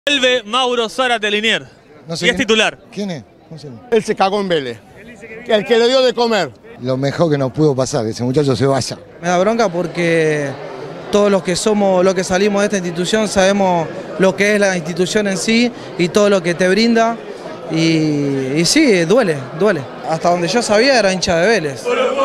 Vuelve Mauro Zárate Liniers. No sé y es titular. ¿Quién es? No sé. Él se cagó en Vélez. El que le dio de comer. Lo mejor que nos pudo pasar, que ese muchacho se vaya. Me da bronca porque todos los que somos, los que salimos de esta institución, sabemos lo que es la institución en sí y todo lo que te brinda. Y sí, duele. Hasta donde yo sabía era hincha de Vélez.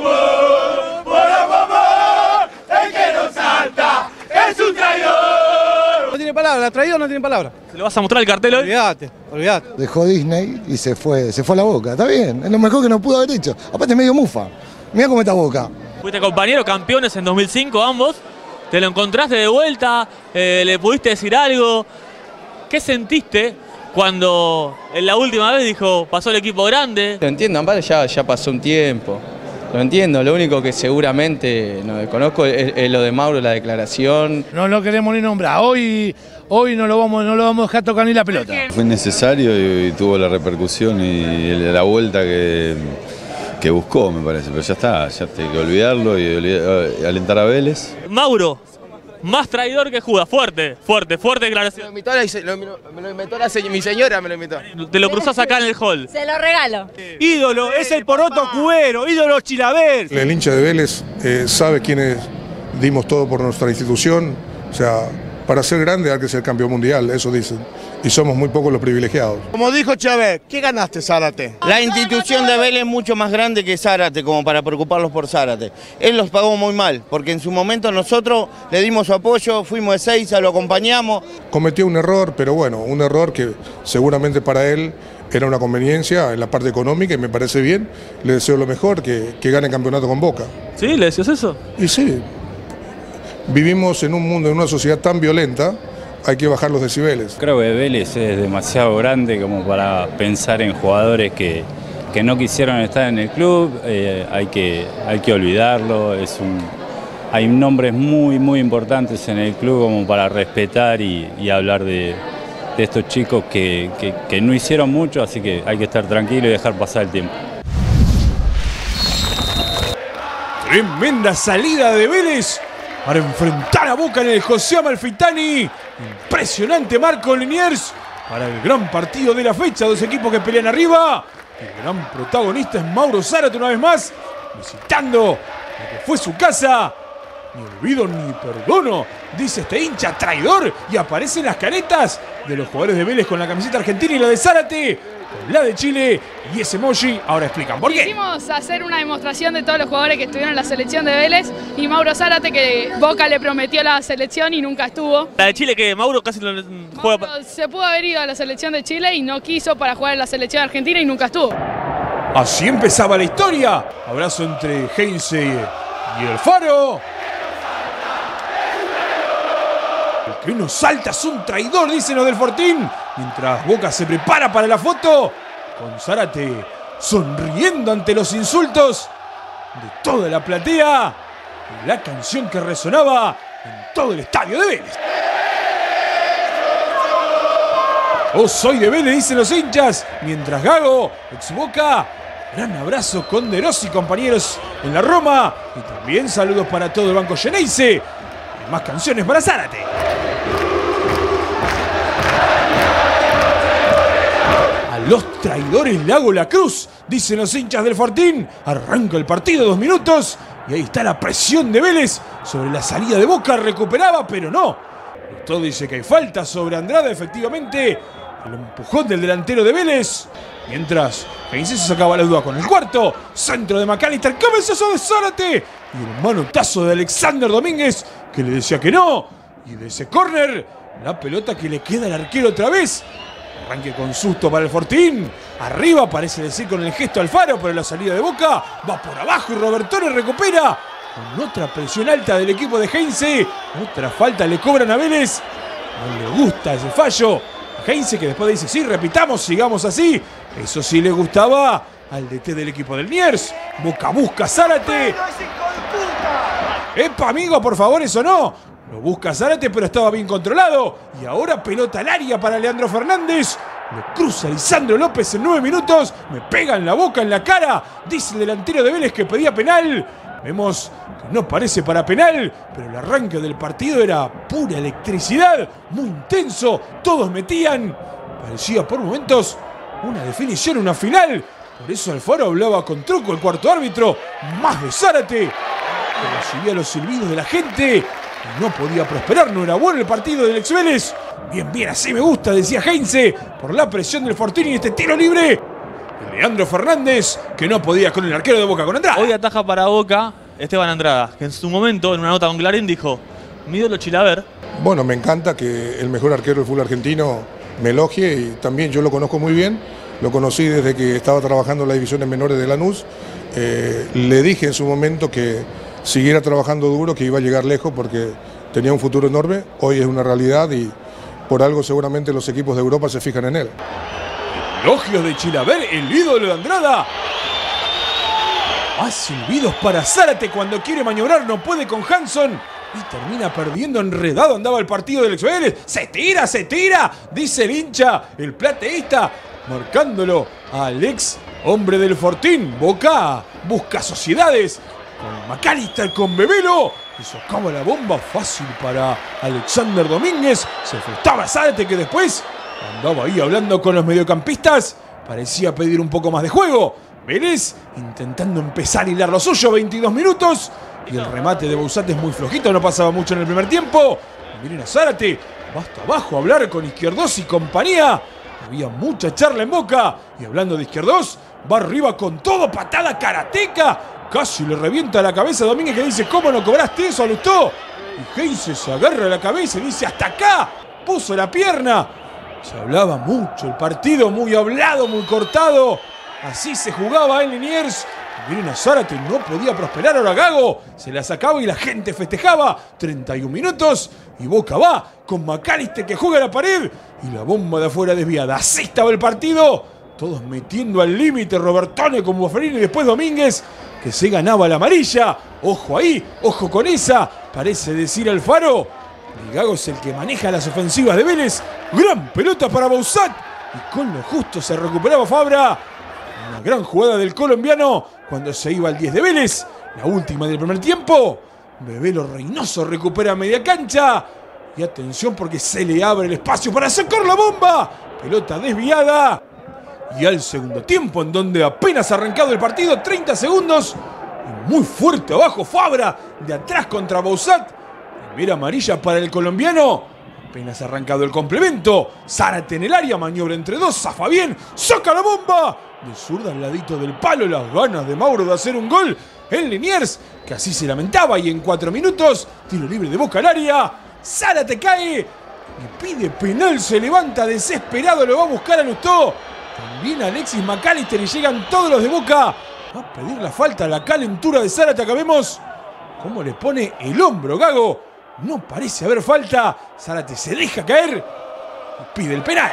El que no salta es un traidor. No tiene palabra, traidor no tiene palabra. ¿Se lo vas a mostrar el cartel hoy? Olvídate. Dejó Disney y se fue a la Boca. Está bien, es lo mejor que nos pudo haber hecho. Aparte es medio mufa. Mirá cómo está Boca. Fuiste compañero, campeones en 2005 ambos. Te lo encontraste de vuelta, le pudiste decir algo. ¿Qué sentiste cuando en la última vez dijo, pasó el equipo grande? Lo entiendo, aparte ya pasó un tiempo. Lo entiendo, lo único que seguramente no desconozco es lo de Mauro, la declaración. No lo queremos ni nombrar. Hoy no lo vamos a dejar tocar ni la pelota. Fue necesario y tuvo la repercusión y la vuelta que buscó, me parece. Pero ya está, ya hay que olvidarlo y alentar a Vélez. Mauro, más traidor que Judas, fuerte declaración. Me lo invitó mi señora, me lo invitó. Te lo cruzás acá en el hall. Se lo regalo. Ídolo, es el poroto cubero, ídolo Chilaver. El hincha de Vélez sabe quiénes dimos todo por nuestra institución. O sea, para ser grande hay que ser campeón mundial, eso dicen. Y somos muy pocos los privilegiados. Como dijo Chávez, ¿qué ganaste, Zárate? La institución de Vélez es mucho más grande que Zárate, como para preocuparlos por Zárate. Él los pagó muy mal, porque en su momento nosotros le dimos su apoyo, fuimos de Seiza, lo acompañamos. Cometió un error, pero bueno, un error que seguramente para él era una conveniencia en la parte económica y me parece bien. Le deseo lo mejor, que gane el campeonato con Boca. ¿Sí? ¿Le decías eso? Y sí, vivimos en un mundo, en una sociedad tan violenta. Hay que bajar los decibeles. Creo que Vélez es demasiado grande como para pensar en jugadores que no quisieron estar en el club. Hay que olvidarlo. Hay nombres muy importantes en el club como para respetar y hablar de estos chicos que no hicieron mucho, así que hay que estar tranquilo y dejar pasar el tiempo. Tremenda salida de Vélez para enfrentar a Boca en el José Amalfitani. Impresionante marco Liniers para el gran partido de la fecha. Dos equipos que pelean arriba. El gran protagonista es Mauro Zárate una vez más, visitando lo que fue su casa. Ni olvido ni perdono, dice este hincha traidor, y aparecen las caretas de los jugadores de Vélez con la camiseta argentina y la de Zárate, con la de Chile y ese emoji. Ahora explican por qué. Quisimos hacer una demostración de todos los jugadores que estuvieron en la selección de Vélez y Mauro Zárate, que Boca le prometió la selección y nunca estuvo. La de Chile, que Mauro casi no juega. Mauro se pudo haber ido a la selección de Chile y no quiso para jugar en la selección argentina y nunca estuvo. Así empezaba la historia. Abrazo entre Heinze y el Faro. El que no salta es un traidor, dicen los del Fortín. Mientras Boca se prepara para la foto, con Zárate sonriendo ante los insultos de toda la platea y la canción que resonaba en todo el estadio de Vélez. Oh, soy de Vélez, dicen los hinchas, mientras Gago, ex Boca, gran abrazo con De Rossi, compañeros en la Roma, y también saludos para todo el banco Xeneize. Más canciones para Zárate. A los traidores le hago la cruz, dicen los hinchas del Fortín. Arranca el partido, 2 minutos, y ahí está la presión de Vélez sobre la salida de Boca. Recuperaba, pero no. Todo dice que hay falta sobre Andrade, efectivamente. El empujón del delantero de Vélez. Mientras Heinze se sacaba la duda con el cuarto. Centro de McAllister, cabezazo de Zárate. Y el manotazo de Alexander Domínguez, que le decía que no. Y de ese córner, la pelota que le queda al arquero otra vez. Arranque con susto para el Fortín. Arriba, parece decir con el gesto Alfaro, pero la salida de Boca va por abajo y Robertone recupera. Con otra presión alta del equipo de Heinze. Otra falta le cobran a Vélez. No le gusta ese fallo. Heinze, que después dice, sí, repitamos, sigamos así. Eso sí le gustaba al DT del equipo del Liniers. Boca busca a Zárate. ¡Epa, amigo, por favor, eso no! Lo busca Zárate, pero estaba bien controlado. Y ahora pelota al área para Leandro Fernández. Lo cruza Lisandro López en 9 minutos. Me pega en la boca, en la cara. Dice el delantero de Vélez que pedía penal. Vemos que no parece para penal, pero el arranque del partido era pura electricidad, muy intenso, todos metían. Parecía por momentos una definición, una final. Por eso Alfaro hablaba con truco el cuarto árbitro, más de Zárate. Pero recibía los silbidos de la gente y no podía prosperar, no era bueno el partido del ex Vélez. Bien, bien, así me gusta, decía Heinze, por la presión del Fortín y este tiro libre. Leandro Fernández, que no podía con el arquero de Boca, con Andrada. Hoy ataja para Boca Esteban Andrada, que en su momento, en una nota con Clarín, dijo: mi ídolo Chilaver. Bueno, me encanta que el mejor arquero del fútbol argentino me elogie y también yo lo conozco muy bien. Lo conocí desde que estaba trabajando en las divisiones menores de Lanús. Le dije en su momento que siguiera trabajando duro, que iba a llegar lejos porque tenía un futuro enorme. Hoy es una realidad y por algo seguramente los equipos de Europa se fijan en él. Elogios de Chilaver, el ídolo de Andrada. Más silbidos para Zárate cuando quiere maniobrar, no puede con Hanson. Y termina perdiendo, enredado andaba el partido del ex Vélez. Se tira, dice el hincha, el plateísta, marcándolo al ex hombre del Fortín. Boca busca sociedades con McAllister, con Bebelo. Y socava la bomba fácil para Alexander Domínguez. Se frustaba Zárate, que después andaba ahí hablando con los mediocampistas. Parecía pedir un poco más de juego. Vélez intentando empezar a hilar lo suyo, 22 minutos. Y el remate de Bouzat es muy flojito, no pasaba mucho en el primer tiempo. Y miren a Zárate, basta abajo hablar con Izquierdos y compañía. Había mucha charla en Boca. Y hablando de Izquierdos, va arriba con todo, patada karateca. Casi le revienta la cabeza a Domínguez, que dice: ¿cómo no cobraste eso, Lustó? Y Heinze se agarra la cabeza y dice: hasta acá, puso la pierna. Se hablaba mucho el partido, muy hablado, muy cortado. Así se jugaba en Liniers. Miren a Zárate, no podía prosperar. Ahora Gago se la sacaba y la gente festejaba. 31 minutos y Boca va con McAllister, que juega a la pared y la bomba de afuera desviada. Así estaba el partido. Todos metiendo al límite, Robertone con Bofferini y después Domínguez, que se ganaba la amarilla. Ojo ahí, ojo con esa, parece decir Alfaro. Y Gago es el que maneja las ofensivas de Vélez. Gran pelota para Bouzat. Y con lo justo se recuperaba Fabra. Una gran jugada del colombiano cuando se iba al 10 de Vélez. La última del primer tiempo. Bebelo Reynoso recupera media cancha. Y atención porque se le abre el espacio para sacar la bomba. Pelota desviada. Y al segundo tiempo, en donde apenas arrancado el partido, 30 segundos. Y muy fuerte abajo Fabra, de atrás contra Bouzat. Primera amarilla para el colombiano. Apenas arrancado el complemento. Zárate en el área, maniobra entre dos, zafa bien, saca la bomba. De zurda al ladito del palo, las ganas de Mauro de hacer un gol en Liniers, que así se lamentaba. Y en 4 minutos, tiro libre de Boca al área. Zárate cae y pide penal, se levanta desesperado, lo va a buscar a Lustó. También Alexis McAllister y llegan todos los de Boca. Va a pedir la falta, la calentura de Zárate. Acá vemos cómo le pone el hombro Gago. No parece haber falta. Zárate se deja caer y pide el penal.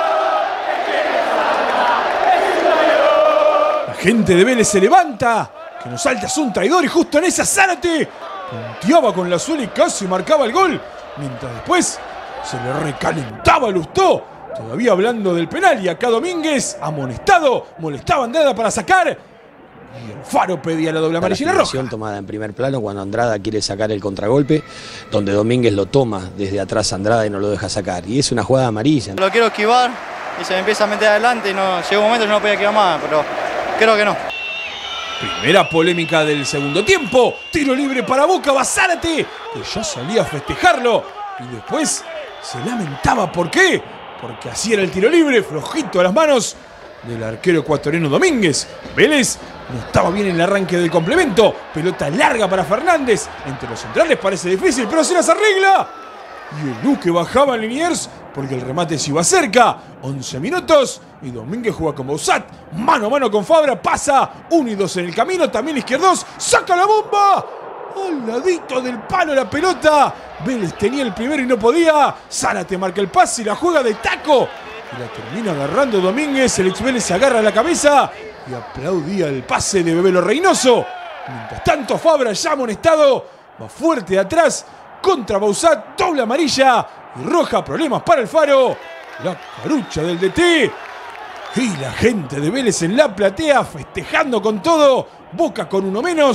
La gente de Vélez se levanta. Que nos salta es un traidor y justo en esa Zárate punteaba con la suela y casi marcaba el gol. Mientras después se le recalentaba a Lustó. Todavía hablando del penal y acá Domínguez amonestado. Molestaba a Andrada para sacar. Y Alfaro pedía la doble amarilla y la roja. Tomada en primer plano cuando Andrada quiere sacar el contragolpe, donde Domínguez lo toma desde atrás Andrada y no lo deja sacar. Y es una jugada amarilla. Lo quiero esquivar y se me empieza a meter adelante y no, llegó un momento que no podía esquivar más, pero creo que no. Primera polémica del segundo tiempo. Tiro libre para Boca, va Zárate, que ya salía a festejarlo. Y después se lamentaba. ¿Por qué? Porque así era el tiro libre, flojito a las manos del arquero ecuatoriano Domínguez. Vélez no estaba bien en el arranque del complemento. Pelota larga para Fernández. Entre los centrales parece difícil, pero se las arregla. Y el Luque bajaba en Liniers porque el remate se iba cerca. 11 minutos y Domínguez juega con Bouzat. Mano a mano con Fabra, pasa 1 y 2 en el camino. También Izquierdos, saca la bomba. Al ladito del palo la pelota. Vélez tenía el primero y no podía. Zárate marca el pase y la juega de taco. Y la termina agarrando Domínguez. El ex Vélez se agarra la cabeza y aplaudía el pase de Bebelo Reynoso. Mientras tanto Fabra, ya amonestado, va fuerte de atrás contra Bouzat. Doble amarilla y roja. Problemas para Alfaro. La carucha del DT. Y la gente de Vélez en la platea festejando con todo. Boca con uno menos.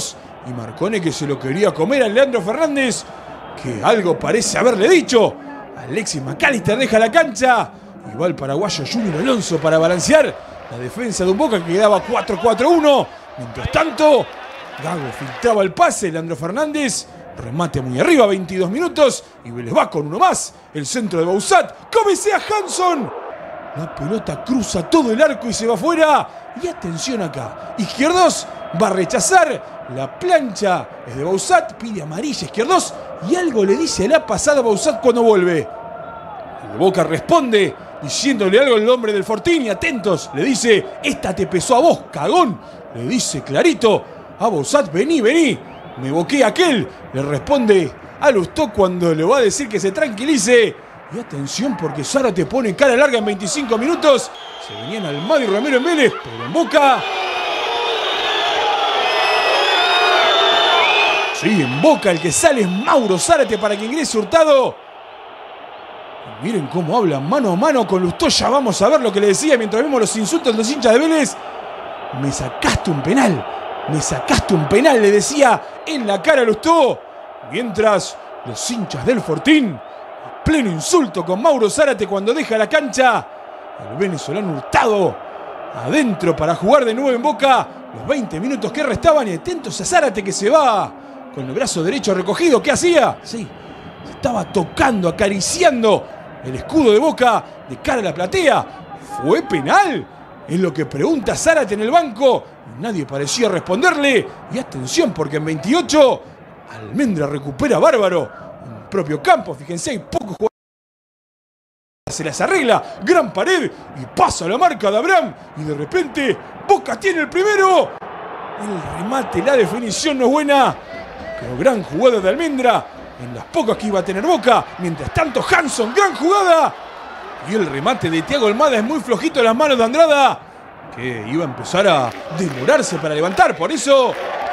y Marcone que se lo quería comer a Leandro Fernández, que algo parece haberle dicho. Alexis McAllister deja la cancha y va el paraguayo Junior Alonso para balancear la defensa de un Boca que quedaba 4-4-1. Mientras tanto, Gago filtraba el pase, Leandro Fernández, remate muy arriba, 22 minutos, y Vélez va con uno más. El centro de Bausat, cabecea Hanson. La pelota cruza todo el arco y se va afuera. Y atención acá, Izquierdos va a rechazar, la plancha es de Bausat, pide amarilla Izquierdos y algo le dice a la pasada Bausat cuando vuelve. El Boca responde diciéndole algo al hombre del Fortín y atentos, le dice, esta te pesó a vos, cagón. Le dice clarito a Bausat, vení, vení, me boqué aquel. Le responde a Lustó cuando le va a decir que se tranquilice. Y atención porque Zárate pone cara larga en 25 minutos. Se venían Almada y Romero en Vélez, pero en Boca. Sí, en Boca el que sale es Mauro Zárate para que ingrese Hurtado. Y miren cómo hablan mano a mano con Lustó. Ya vamos a ver lo que le decía mientras vemos los insultos de los hinchas de Vélez. Me sacaste un penal. Me sacaste un penal, le decía en la cara a Lustó. Mientras los hinchas del Fortín, pleno insulto con Mauro Zárate cuando deja la cancha. El venezolano Hurtado adentro para jugar de nuevo en Boca. Los 20 minutos que restaban y atentos a Zárate que se va con el brazo derecho recogido. ¿Qué hacía? Sí, se estaba tocando, acariciando el escudo de Boca de cara a la platea. ¿Fue penal? Es lo que pregunta Zárate en el banco. Nadie parecía responderle. Y atención porque en 28 Almendra recupera bárbaro en el propio campo. Fíjense, hay pocos jugadores. Se las arregla, gran pared y pasa la marca de Abraham. Y de repente Boca tiene el primero. El remate, la definición no es buena. Pero gran jugada de Almendra en las pocas que iba a tener Boca. Mientras tanto Hanson, gran jugada. Y el remate de Thiago Almada es muy flojito en las manos de Andrada, que iba a empezar a demorarse para levantar. Por eso...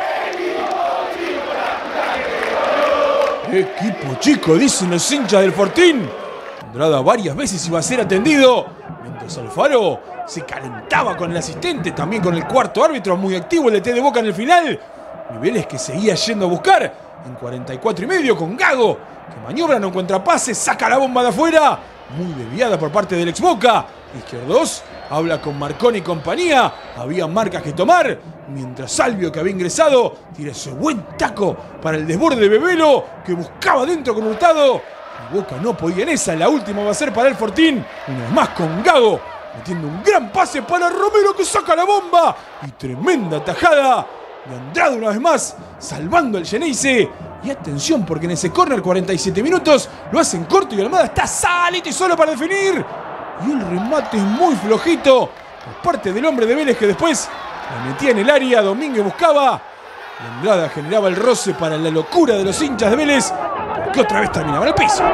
Equipo chico, dicen los hinchas del Fortín. Andrada varias veces iba a ser atendido, mientras Alfaro se calentaba con el asistente, también con el cuarto árbitro, muy activo el DT de Boca en el final. Niveles que seguía yendo a buscar en 44 y medio con Gago, que maniobra, no encuentra pase, saca la bomba de afuera, muy desviada por parte del ex Boca. Izquierdos habla con Marcone y compañía, había marcas que tomar, mientras Salvio, que había ingresado, tira ese buen taco para el desborde de Bebelo, que buscaba dentro con Hurtado. Y Boca no podía en esa, la última va a ser para el Fortín, una vez más con Gago, metiendo un gran pase para Romero que saca la bomba, y tremenda tajada de Andrada una vez más, salvando al Geneise. Y atención porque en ese córner 47 minutos lo hacen corto y Almada está salito y solo para definir. Y el remate es muy flojito por parte del hombre de Vélez que después la metía en el área, Domínguez buscaba. Y Andrada generaba el roce para la locura de los hinchas de Vélez, porque otra vez terminaba en el piso.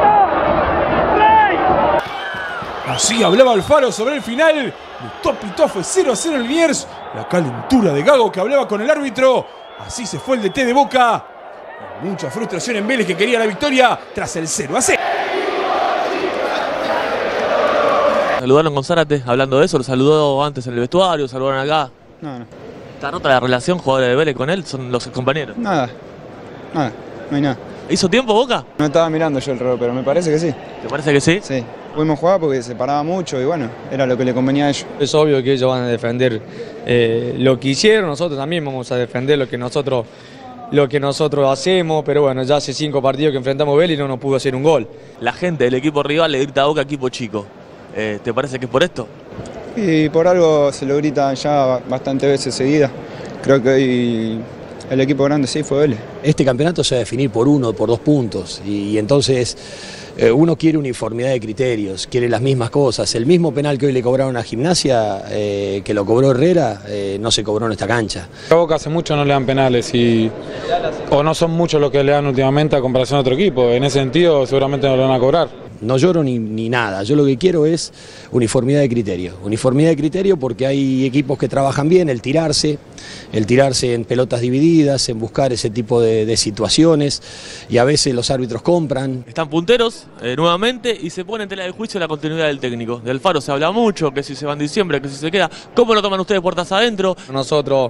Así hablaba Alfaro sobre el final. Lustó pitó, fue 0-0 en Liniers. La calentura de Gago que hablaba con el árbitro. Así se fue el DT de Boca. Mucha frustración en Vélez que quería la victoria tras el 0-0. Saludaron con Zárate, hablando de eso, lo saludó antes en el vestuario, saludaron acá. No. ¿Está rota la relación jugadores de Vélez con él? ¿Son los compañeros? Nada, no hay nada. ¿Hizo tiempo Boca? No estaba mirando yo el reloj, pero me parece que sí. ¿Te parece que sí? Sí. Pudimos jugar porque se paraba mucho y bueno, era lo que le convenía a ellos. Es obvio que ellos van a defender lo que hicieron, nosotros también vamos a defender lo que nosotros hacemos, pero bueno, ya hace 5 partidos que enfrentamos a Vélez y no nos pudo hacer un gol. La gente del equipo rival le grita a Boca equipo chico. ¿Te parece que es por esto? Y por algo se lo gritan ya bastantes veces seguidas. Creo que hoy el equipo grande sí fue Vélez. Este campeonato se va a definir por 1 o por 2 puntos y entonces uno quiere uniformidad de criterios, quiere las mismas cosas. El mismo penal que hoy le cobraron a Gimnasia, que lo cobró Herrera, no se cobró en esta cancha. A Boca hace mucho no le dan penales o no son muchos los que le dan últimamente a comparación a otro equipo. En ese sentido seguramente no lo van a cobrar. No lloro ni nada, yo lo que quiero es uniformidad de criterio. Uniformidad de criterio porque hay equipos que trabajan bien, el tirarse en pelotas divididas, en buscar ese tipo de situaciones y a veces los árbitros compran. Están punteros nuevamente y se pone en tela de juicio la continuidad del técnico. Del Alfaro se habla mucho, que si se va en diciembre, que si se queda. ¿Cómo lo toman ustedes puertas adentro? Nosotros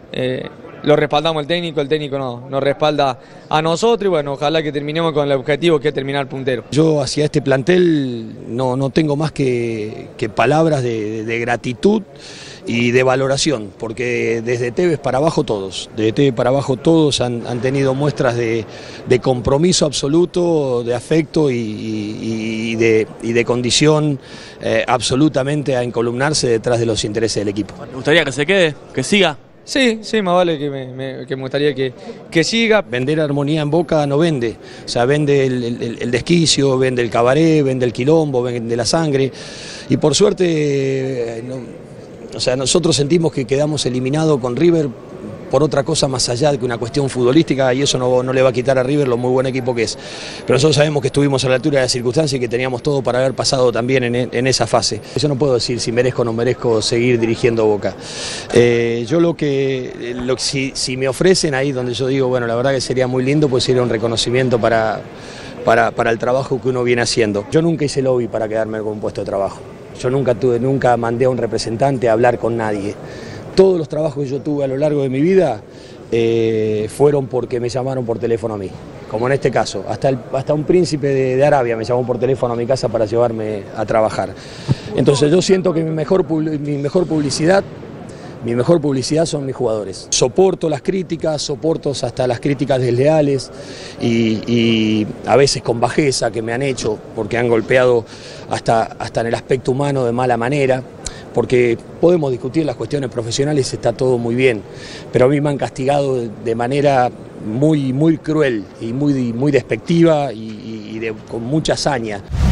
lo respaldamos el técnico nos respalda a nosotros y bueno, ojalá que terminemos con el objetivo que es terminar puntero. Yo hacia este plantel no tengo más que palabras de gratitud y de valoración, porque desde Tevez para abajo todos, han tenido muestras de compromiso absoluto, de afecto y de condición absolutamente a encolumnarse detrás de los intereses del equipo. ¿Te gustaría que se quede, que siga? Sí, más vale que me gustaría que siga. Vender armonía en Boca no vende, o sea, vende el desquicio, vende el cabaret, vende el quilombo, vende la sangre, y por suerte, o sea, nosotros sentimos que quedamos eliminados con River por otra cosa más allá de que una cuestión futbolística, y eso no le va a quitar a River lo muy buen equipo que es. Pero nosotros sabemos que estuvimos a la altura de las circunstancias y que teníamos todo para haber pasado también en esa fase. Yo no puedo decir si merezco o no merezco seguir dirigiendo Boca. Yo si me ofrecen ahí donde yo digo, bueno, la verdad que sería muy lindo, pues sería un reconocimiento para el trabajo que uno viene haciendo. Yo nunca hice lobby para quedarme con un puesto de trabajo. Yo nunca mandé a un representante a hablar con nadie. Todos los trabajos que yo tuve a lo largo de mi vida fueron porque me llamaron por teléfono a mí, como en este caso. Hasta un príncipe de Arabia me llamó por teléfono a mi casa para llevarme a trabajar. Entonces yo siento que mi mejor publicidad son mis jugadores. Soporto las críticas, soporto hasta las críticas desleales y a veces con bajeza que me han hecho, porque han golpeado hasta en el aspecto humano de mala manera. Porque podemos discutir las cuestiones profesionales, está todo muy bien, pero a mí me han castigado de manera muy cruel y muy despectiva y con mucha hazaña.